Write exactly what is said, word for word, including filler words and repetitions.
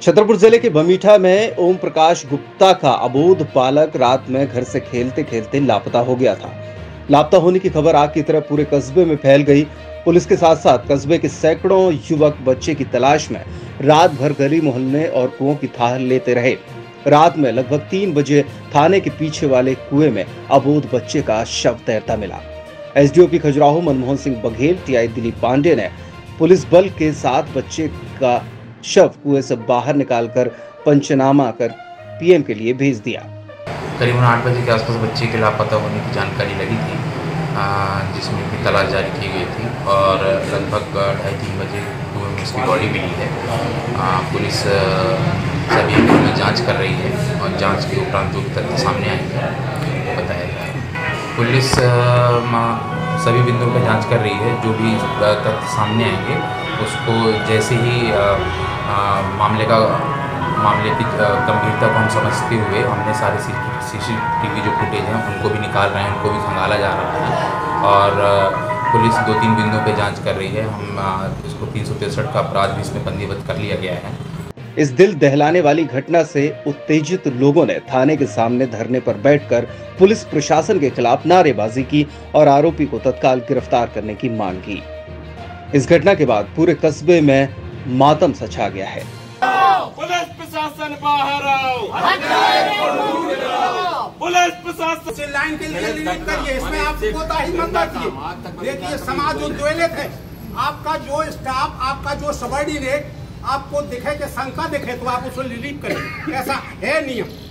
छतरपुर जिले के बमीठा में ओम प्रकाश गुप्ता का अबोध बालक रात में घर से खेलते खेलते लापता हो गया था। लापता होने की खबर आग की तरह पूरे कस्बे में फैल गई। पुलिस के साथ साथ कस्बे के सैकड़ों युवक बच्चे की तलाश में रात भर गली मोहल्ले और कुओं की थाह लेते रहे। रात में लगभग तीन बजे थाने के पीछे वाले कुएं में अबोध बच्चे का शव तैरता मिला। एसडीओपी खजुराहो मनमोहन सिंह बघेल, टीआई दिलीप पांडे ने पुलिस बल के साथ बच्चे का शव कुएं से बाहर निकालकर पंचनामा कर पीएम के लिए भेज दिया। करीबन आठ बजे के आसपास बच्चे के लापता होने की जानकारी लगी थी, जिसमें की तलाश जारी की गई थी और लगभग ढाई तीन बजे कुएं में उसकी बॉडी मिली है। पुलिस सभी में जांच कर रही है और जांच के उपरांत जो तथ्य सामने आएंगे बताया जाएगा। पुलिस सभी बिंदुओं पर जांच कर रही है। जो भी तथ्य सामने आएंगे उसको जैसे ही आ, आ, मामले का मामले की गंभीरता को हम समझते हुए हमने सारे सीसीटीवी जो फुटेज हैं उनको भी निकाल रहे हैं, उनको भी खंगाला जा रहा है और पुलिस दो तीन बिंदुओं पे जांच कर रही है। हम इसको तीन सौ तिरसठ का अपराध भी इसमें बंदीबद्ध कर लिया गया है। इस दिल दहलाने वाली घटना से उत्तेजित लोगों ने थाने के सामने धरने पर बैठकर पुलिस प्रशासन के खिलाफ नारेबाजी की और आरोपी को तत्काल गिरफ्तार करने की मांग की। इस घटना के बाद पूरे कस्बे में मातम सा छा गया है। पुलिस प्रशासन बाहर आओ, पुलिस प्रशासन से लाइन के लिए रिलीव करिए। इसमें आप कोताही मत बरतिए। देखिए समाज उद्वेलित है। आपका जो स्टाफ, आपका जो सबॉर्डिनेट आपको दिखे कि शंका दिखे तो आप उसको रिलीव करिए। ऐसा है नियम।